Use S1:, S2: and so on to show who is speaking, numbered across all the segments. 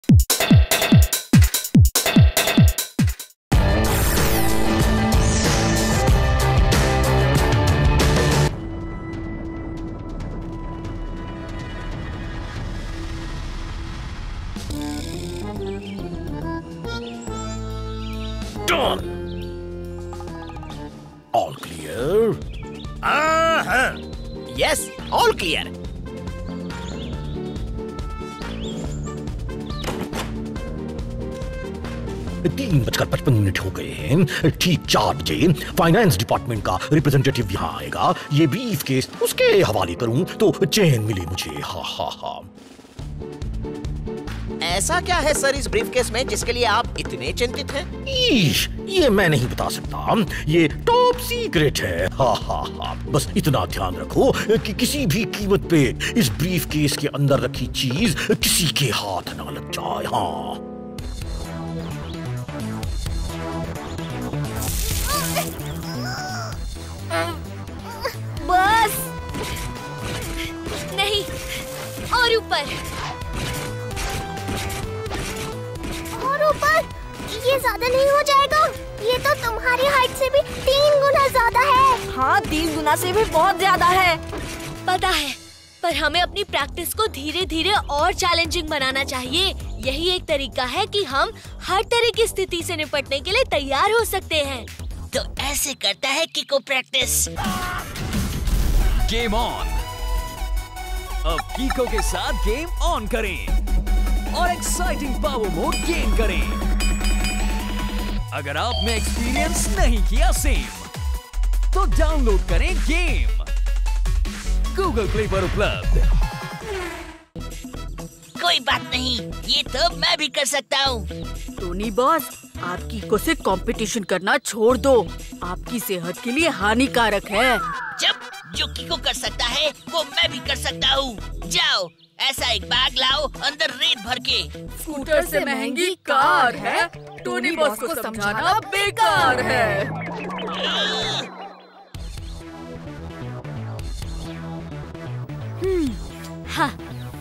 S1: All clear?
S2: Yes, all clear.
S1: तीन 3:55 हो गए हैं। ठीक 4 बजे फाइनेंस डिपार्टमेंट का रिप्रेजेंटेटिव यहाँ आएगा। ये ब्रीफ केस उसके हवाले करूं तो चैन मिले मुझे। हा हा हा।
S2: ऐसा क्या है सर इस ब्रीफकेस में जिसके लिए आप इतने चिंतित हैं?
S1: ये मैं नहीं बता सकता, ये टॉप सीक्रेट है। हा हा हा। बस इतना ध्यान रखो कि किसी भी कीमत पे इस ब्रीफ केस के अंदर रखी चीज किसी के हाथ ना लग जाए। हाँ।
S3: बस नहीं, और ऊपर
S4: और ऊपर। ये ज्यादा नहीं हो जाएगा? ये तो तुम्हारी हाइट से भी 3 गुना ज्यादा है।
S3: हाँ, 3 गुना से भी बहुत ज्यादा है। पता है, पर हमें अपनी प्रैक्टिस को धीरे धीरे और चैलेंजिंग बनाना चाहिए। यही एक तरीका है कि हम हर तरह की स्थिति से निपटने के लिए तैयार हो सकते हैं।
S2: तो ऐसे करता है किको प्रैक्टिस।
S5: Game on. अब कीको के साथ गेम ऑन करें और एक्साइटिंग पावर मोड गेन करें। अगर आपने एक्सपीरियंस नहीं किया सेम, तो डाउनलोड करें गेम गूगल प्ले पर उपलब्ध।
S2: कोई बात नहीं, ये तो मैं भी कर सकता हूँ।
S6: टोनी बॉस, आप कीको से कंपटीशन करना छोड़ दो। आपकी सेहत के लिए हानिकारक है।
S2: जब जो किको कर सकता है वो मैं भी कर सकता हूँ। जाओ, ऐसा एक बैग लाओ अंदर रेत भर के।
S6: स्कूटर से महंगी कार है। टोनी बॉस को समझाना बेकार है।
S3: हाँ।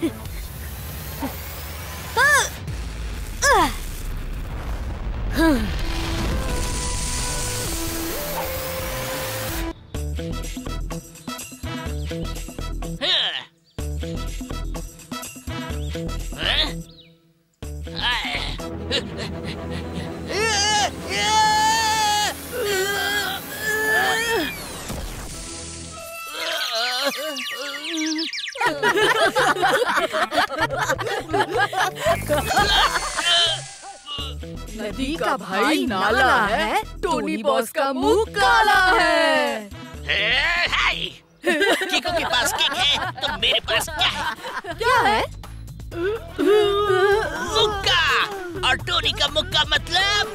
S6: नदी का भाई नाला है, टोनी बॉस का मुंह काला है।
S2: किको के पास किक है तो मेरे पास क्या है?
S6: क्या है?
S2: मुक्का। और टोनी का मुक्का मतलब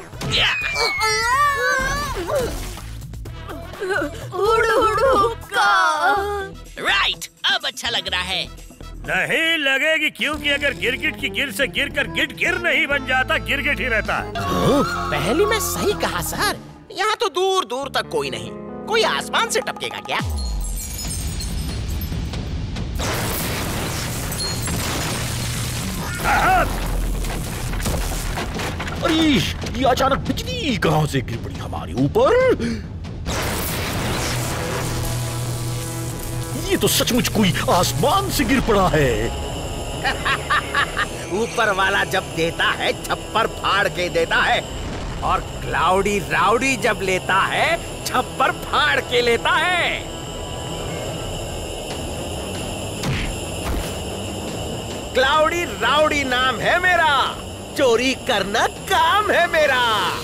S2: राइट। अब अच्छा लग रहा है।
S7: नहीं लगेगी, क्योंकि अगर गिरगिट की गिर से गिरकर गिर नहीं बन जाता, गिरगिट ही रहता है।
S2: पहले मैं सही कहा सर। यहाँ तो दूर दूर तक कोई नहीं। कोई आसमान से टपकेगा क्या?
S1: अरे ये अचानक बिजली कहाँ से गिर पड़ी हमारे ऊपर? ये तो सचमुच कोई आसमान से गिर पड़ा है।
S2: ऊपर वाला जब देता है छप्पर फाड़ के देता है, और क्लाउडी राउडी जब लेता है छप्पर फाड़ के लेता है। क्लाउडी राउडी नाम है मेरा, चोरी करना काम है मेरा।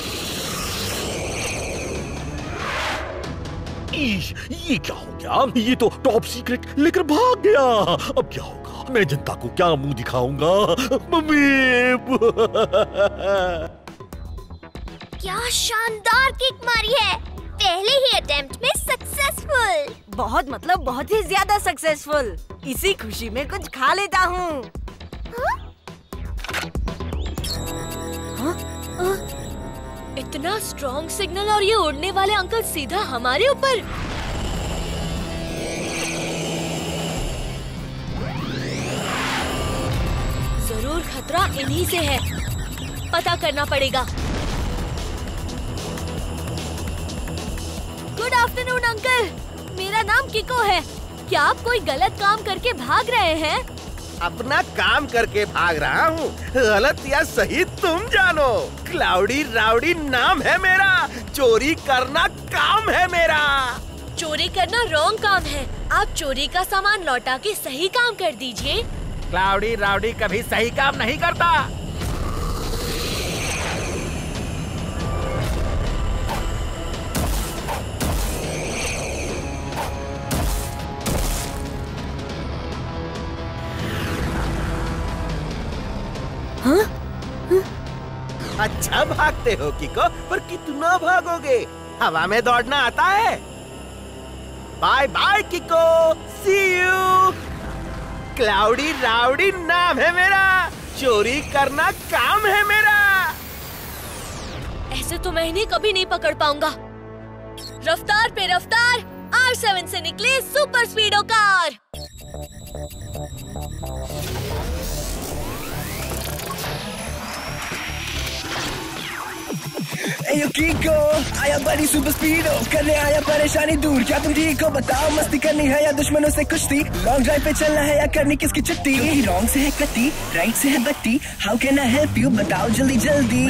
S1: ये क्या हो गया? ये तो टॉप सीक्रेट लेकर भाग गया। अब क्या होगा? मैं जनता को क्या मुंह दिखाऊंगा? मम्मी।
S4: क्या शानदार किक मारी है। पहले ही अटेम्प्ट में सक्सेसफुल।
S3: बहुत ही ज्यादा सक्सेसफुल। इसी खुशी में कुछ खा लेता हूँ। इतना स्ट्रॉन्ग सिग्नल और ये उड़ने वाले अंकल सीधा हमारे ऊपर। जरूर खतरा इन्हीं से है। पता करना पड़ेगा। गुड आफ्टरनून अंकल, मेरा नाम किको है। क्या आप कोई गलत काम करके भाग रहे हैं?
S2: अपना काम करके भाग रहा हूँ, गलत या सही तुम जानो। क्लाउडी राउडी नाम है मेरा, चोरी करना काम है मेरा।
S3: चोरी करना रॉन्ग काम है। आप चोरी का सामान लौटा के सही काम कर दीजिए।
S2: क्लाउडी राउडी कभी सही काम नहीं करता।
S3: हाँ?
S2: अच्छा भागते हो किको, पर कितना भागोगे? हवा में दौड़ना आता है? Bye bye Kiko, see you. Cloudy rowdy नाम है मेरा, चोरी करना काम है मेरा।
S3: ऐसे तो मैं इन्हें कभी नहीं पकड़ पाऊंगा। रफ्तार पे रफ्तार, R7 से निकले super speedo car.
S8: Yo Kiko, आया बड़ी सुपर स्पीडो, करने आया परेशानी दूर। क्या तुम ठीक हो बताओ, मस्ती करनी है या दुश्मनों से कुश्ती? लॉन्ग ड्राइव पे चलना है या करनी किसकी छुट्टी? रॉन्ग से है कट्टी, राइट से है बत्ती। How can I help you, बताओ जल्दी जल्दी।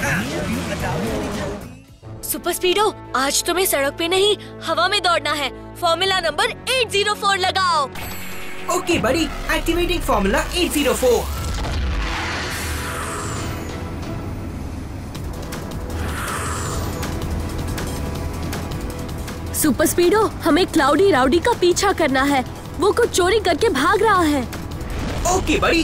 S3: सुपर स्पीडो, आज तुम्हें सड़क पे नहीं हवा में दौड़ना है। फॉर्मूला नंबर 804 लगाओ।
S9: ओके बड़ी, एक्टिवेटिंग फॉर्मूला 804।
S3: सुपर स्पीडो, हमें क्लाउडी राउडी का पीछा करना है। वो कुछ चोरी करके भाग रहा है।
S9: ओके बड़ी।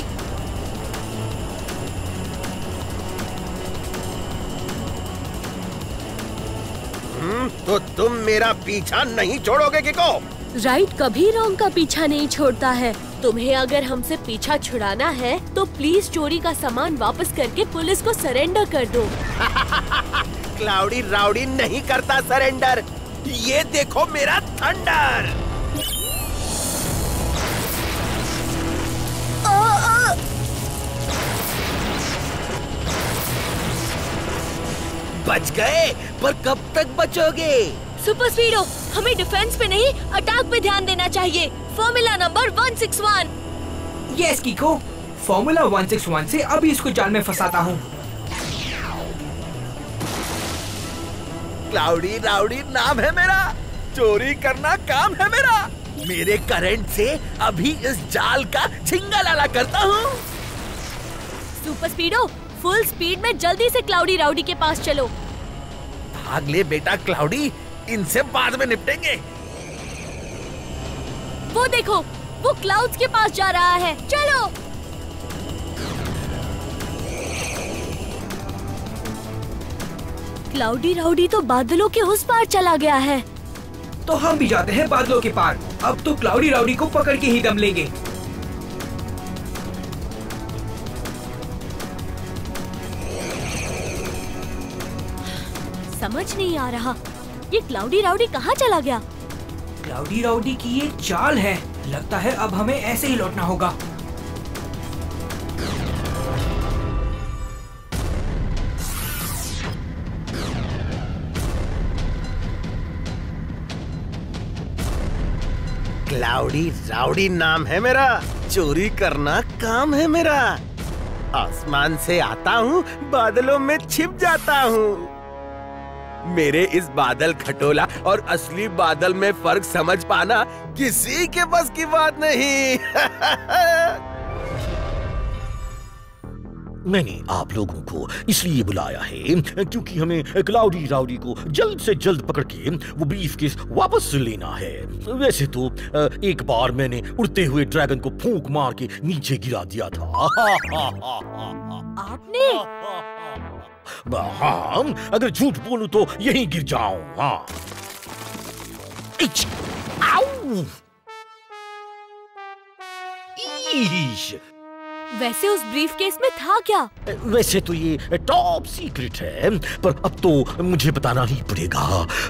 S2: तो तुम मेरा पीछा नहीं छोड़ोगे किको?
S3: राइट कभी रॉन्ग का पीछा नहीं छोड़ता है। तुम्हें अगर हमसे पीछा छुड़ाना है तो प्लीज चोरी का सामान वापस करके पुलिस को सरेंडर कर दो।
S2: क्लाउडी राउडी नहीं करता सरेंडर। ये देखो मेरा थंडर। बच गए, पर कब तक बचोगे?
S3: सुपर स्पीडो, हमें डिफेंस पे नहीं अटैक पे ध्यान देना चाहिए। Formula number 161।
S9: Yes Kiko, formula 161 से अभी इसको जाल में फंसाता हूँ।
S2: क्लाउडी राउडी नाम है मेरा, चोरी करना काम है मेरा। मेरे करंट से अभी इस जाल का छिंगालाला करता हूँ।
S3: सुपर स्पीडो, फुल स्पीड में जल्दी से क्लाउडी राउडी के पास चलो।
S2: भाग ले बेटा क्लाउडी, इनसे बाद में निपटेंगे।
S3: वो देखो, वो क्लाउड्स के पास जा रहा है। चलो। क्लाउडी राउडी तो बादलों के उस पार चला गया है।
S9: तो हम भी जाते हैं बादलों के पार। अब तो क्लाउडी राउडी को पकड़ के ही दम लेंगे।
S3: समझ नहीं आ रहा, ये क्लाउडी राउडी कहाँ चला गया?
S9: क्लाउडी राउडी की ये चाल है। लगता है अब हमें ऐसे ही लौटना होगा।
S2: क्लाउडी राउडी नाम है मेरा, चोरी करना काम है मेरा। आसमान से आता हूँ, बादलों में छिप जाता हूँ। मेरे इस बादल खटोला और असली बादल में फर्क समझ पाना किसी के बस की बात नहीं।
S1: मैंने आप लोगों को इसलिए बुलाया है क्योंकि हमें क्लाउडी राउडी को जल्द से जल्द पकड़ के वो ब्रीफकेस वापस लेना है। वैसे तो एक बार मैंने उड़ते हुए ड्रैगन को फूंक मार के नीचे गिरा दिया था।
S3: आपने?
S1: हाँ, अगर झूठ बोलूं तो यहीं गिर जाऊं। हाँ। आउ! ईश!
S3: वैसे उस ब्रीफकेस में था क्या?
S1: वैसे तो ये टॉप सीक्रेट है, पर अब तो मुझे बताना ही पड़ेगा।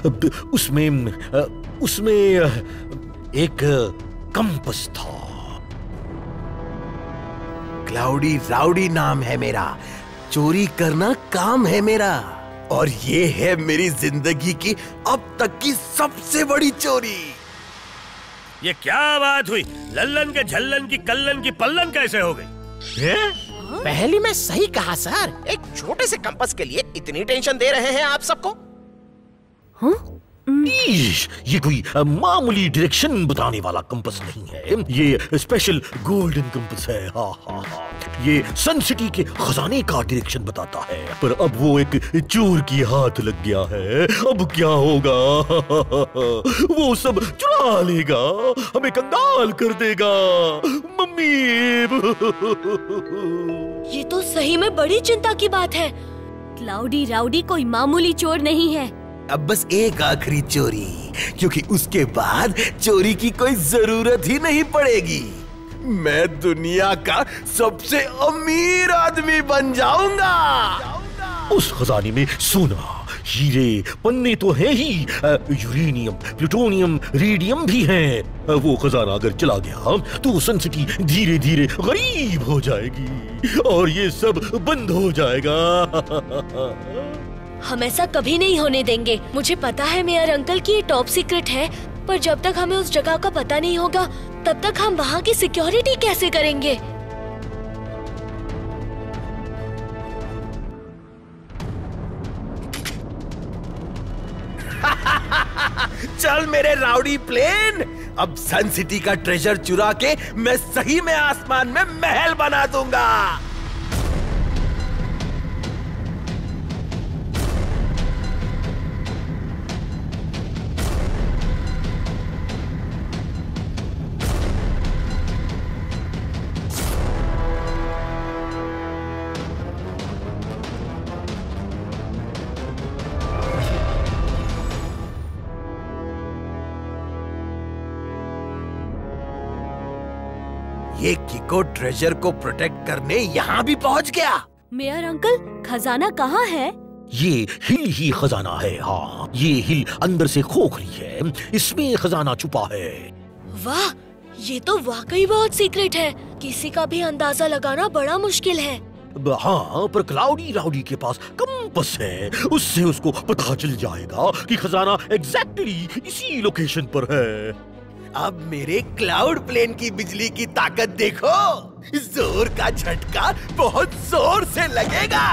S1: उसमें एक कंपास था।
S2: क्लाउडी राउडी नाम है मेरा, चोरी करना काम है मेरा, और ये है मेरी जिंदगी की अब तक की सबसे बड़ी चोरी।
S7: ये क्या बात हुई? लल्लन के झल्लन की कल्लन की पल्लन कैसे हो गई?
S10: पहले मैं सही कहा सर, एक छोटे से कंपास के लिए इतनी टेंशन दे रहे हैं आप सबको।
S1: ये कोई मामूली डायरेक्शन बताने वाला कंपास नहीं है, ये स्पेशल गोल्डन कंपास है। हाँ हाँ हाँ, ये सन सिटी के खजाने का डायरेक्शन बताता है, पर अब वो एक चोर की हाथ लग गया है। अब क्या होगा? वो सब चुरा लेगा, हमें कंगाल कर देगा। मम्मी
S3: ये तो सही में बड़ी चिंता की बात है। क्लाउडी राउडी कोई मामूली चोर नहीं है।
S2: अब बस एक आखिरी चोरी, क्योंकि उसके बाद चोरी की कोई जरूरत ही नहीं पड़ेगी। मैं दुनिया का सबसे अमीर आदमी बन जाऊंगा।
S1: उस खजाने में सोना, हीरे, पन्ने तो हैं ही, यूरेनियम, प्लूटोनियम, रेडियम भी हैं। वो खजाना अगर चला गया तो सन सिटी धीरे धीरे गरीब हो जाएगी और ये सब बंद हो जाएगा।
S3: हम ऐसा कभी नहीं होने देंगे। मुझे पता है मेयर अंकल की ये टॉप सीक्रेट है, पर जब तक हमें उस जगह का पता नहीं होगा तब तक हम वहाँ की सिक्योरिटी कैसे करेंगे?
S2: चल मेरे राउडी प्लेन, अब सन सिटी का ट्रेजर चुरा के मैं सही में आसमान में महल बना दूंगा। ये किको ट्रेजर को प्रोटेक्ट करने यहाँ भी पहुँच गया।
S3: मेयर अंकल, खजाना कहाँ है?
S1: ये हिल ही खजाना है। हाँ, ये हिल अंदर से खोखली है, इसमें खजाना छुपा है।
S3: वाह, ये तो वाकई बहुत सीक्रेट है। किसी का भी अंदाजा लगाना बड़ा मुश्किल है।
S1: हाँ, पर क्लाउडी राउडी के पास कंपास है, उससे उसको पता चल जाएगा कि खजाना एग्जैक्टली इसी लोकेशन पर है।
S2: अब मेरे क्लाउड प्लेन की बिजली की ताकत देखो, जोर का झटका बहुत जोर से लगेगा।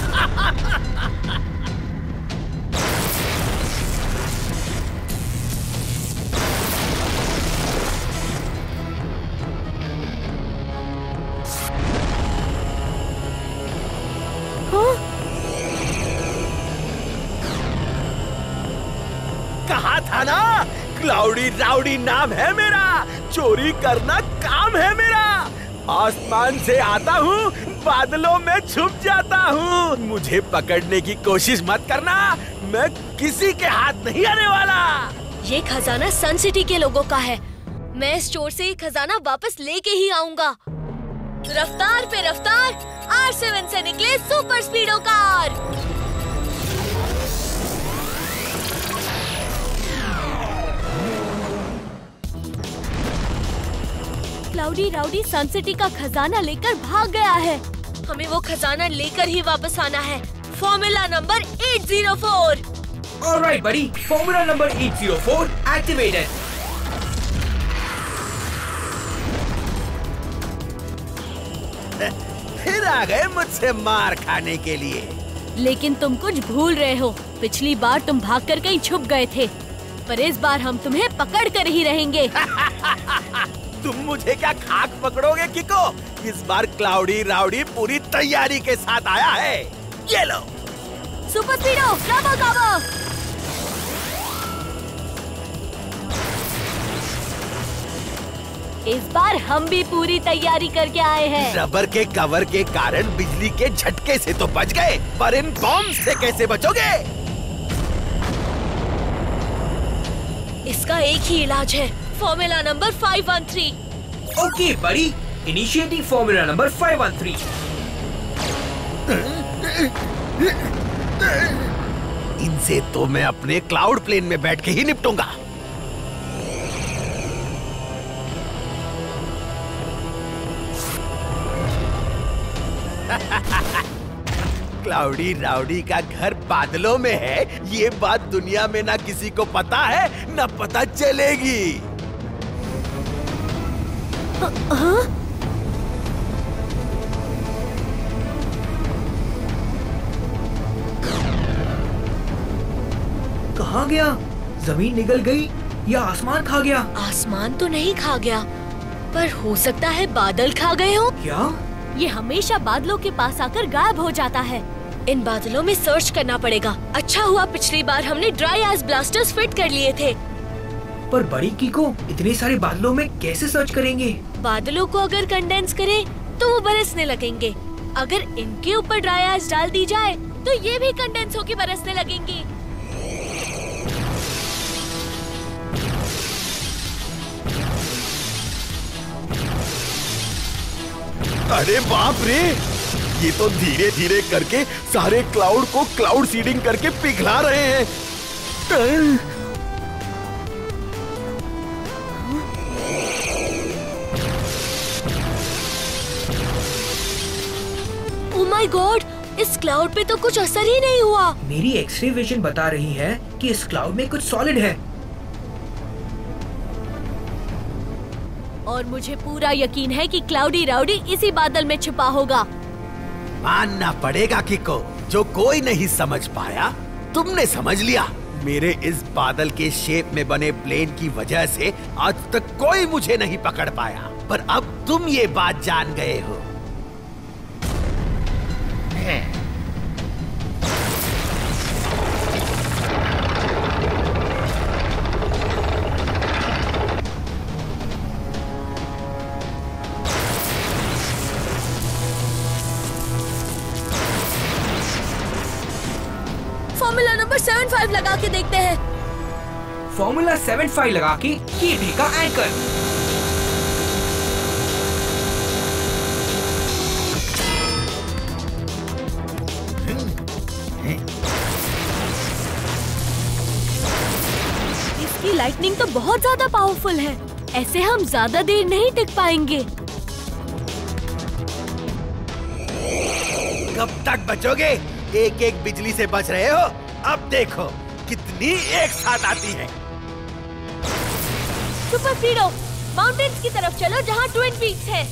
S2: कहा था ना, क्लाउडी राउडी नाम है मेरा, चोरी करना काम है मेरा। आसमान से आता हूँ, बादलों में छुप जाता हूँ। मुझे पकड़ने की कोशिश मत करना, मैं किसी के हाथ नहीं आने वाला।
S3: ये खजाना सन सिटी के लोगों का है। मैं इस चोर से ये खजाना वापस लेके ही आऊंगा। रफ्तार पे रफ्तार, R7 से निकले super speedo car. Cloudy rowdy sun city का खजाना लेकर भाग गया है। हमें वो खजाना लेकर ही वापस आना है। Formula number 804।
S9: Alright buddy, formula number 804 activated.
S2: फिर आ गए मुझसे मार खाने के लिए।
S3: लेकिन तुम कुछ भूल रहे हो। पिछली बार तुम भागकर कहीं छुप गए थे, पर इस बार हम तुम्हें पकड़ कर ही रहेंगे।
S2: तुम मुझे क्या खाक पकड़ोगे किको? इस बार क्लाउडी राउडी पूरी तैयारी के साथ आया है। ये लो
S3: सुपर स्पीडो, ब्रावो काबो। इस बार हम भी पूरी तैयारी करके आए हैं।
S2: रबर के कवर के कारण बिजली के झटके से तो बच गए, पर इन बॉम्ब से कैसे बचोगे?
S3: इसका एक ही इलाज है, formula number 513।
S9: Okay buddy, initiating formula number 513।
S2: इनसे तो मैं अपने क्लाउड प्लेन में बैठ के ही निपटूंगा। क्लाउडी राउडी का घर बादलों में है, ये बात दुनिया में ना किसी को पता है ना पता चलेगी।
S9: कहाँ गया? जमीन निगल गई या आसमान खा गया?
S3: आसमान तो नहीं खा गया, पर हो सकता है बादल खा गए हो।
S9: क्या?
S3: ये हमेशा बादलों के पास आकर गायब हो जाता है। इन बादलों में सर्च करना पड़ेगा। अच्छा हुआ पिछली बार हमने ड्राई आइस ब्लास्टर्स फिट कर लिए थे।
S9: पर बड़ी कीको, इतने सारे बादलों में कैसे सर्च करेंगे?
S3: बादलों को अगर कंडेंस करें तो वो बरसने लगेंगे। अगर इनके ऊपर ड्राई आइस डाल दी जाए तो ये भी कंडेंस होकर बरसने लगेंगी।
S2: अरे बाप रे, ये तो धीरे धीरे करके सारे क्लाउड को क्लाउड सीडिंग करके पिघला रहे हैं।
S3: ओह माय गॉड, इस क्लाउड पे तो कुछ असर ही नहीं हुआ।
S9: मेरी एक्सरे विजन बता रही है कि इस क्लाउड में कुछ सॉलिड है।
S3: और मुझे पूरा यकीन है कि क्लाउडी राउडी इसी बादल में छिपा होगा।
S2: मानना पड़ेगा किको, जो कोई नहीं समझ पाया तुमने समझ लिया। मेरे इस बादल के शेप में बने प्लेन की वजह से आज तक कोई मुझे नहीं पकड़ पाया, पर अब तुम ये बात जान गए हो।
S3: फॉर्मूला नंबर 75 लगा के देखते हैं।
S9: फॉर्मूला 75 लगा के ये देखा एंकर।
S3: इसकी लाइटनिंग तो बहुत ज्यादा पावरफुल है। ऐसे हम ज्यादा देर नहीं टिक पाएंगे।
S2: कब तक बचोगे? एक एक बिजली से बच रहे हो। अब देखो कितनी एक साथ आती है।
S3: सुपर स्पीडो, माउंटेन्स की तरफ चलो जहाँ ट्विन पीक्स है।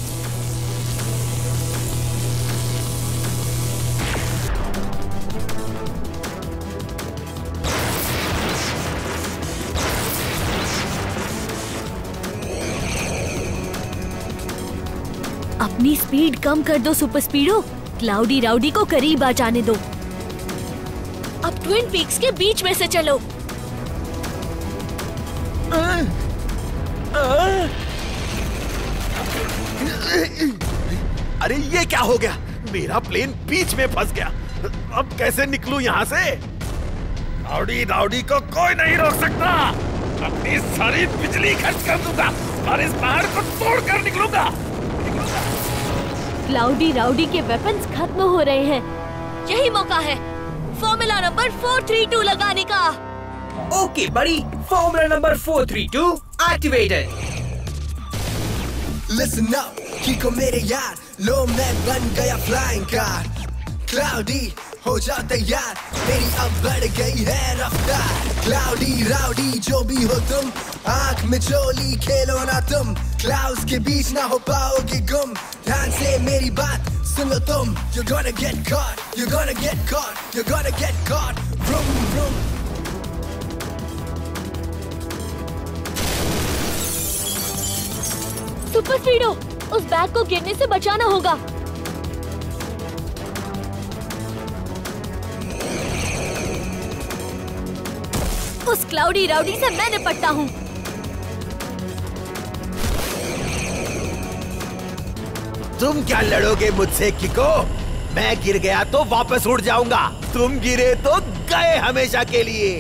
S3: अपनी स्पीड कम कर दो सुपर स्पीडो, क्लाउडी राउडी को करीब आ जाने दो। अब ट्विन पीक्स के बीच में से चलो।
S2: अरे ये क्या हो गया? मेरा प्लेन बीच में फंस गया। अब कैसे निकलूं यहाँ से?
S7: राउडी राउडी को कोई नहीं रोक सकता। अपनी सारी बिजली खर्च कर दूंगा और इस पहाड़ को तोड़कर निकलूंगा।
S3: क्लाउडी राउडी के वेपन्स खत्म हो रहे हैं। यही मौका है फॉर्मूला नंबर 432 लगाने का।
S9: Okay buddy, formula number 432 activated.
S8: Listen up, Kiko मेरे यार, लो मैं बन गया फ्लाइंग कार। क्लाउडी हो जा तैयार, मेरी अब बढ़ गई है रफ्तार। क्लाउडी राउडी जो भी हो तुम, आंख में चोली खेलो ना तुम। क्लाउड्स के बीच ना हो पाओगे गुम। ध्यान से मेरी बात सुन लो तुम। You're gonna get caught, you're gonna get caught, you're gonna get caught. Vroom vroom.
S3: Super speedo, उस बैग को गिरने से बचाना होगा। उस क्लाउडी राउडी से मैं निपटता हूँ।
S2: तुम क्या लड़ोगे मुझसे किको? मैं गिर गया तो वापस उड़ जाऊंगा, तुम गिरे तो गए हमेशा के लिए।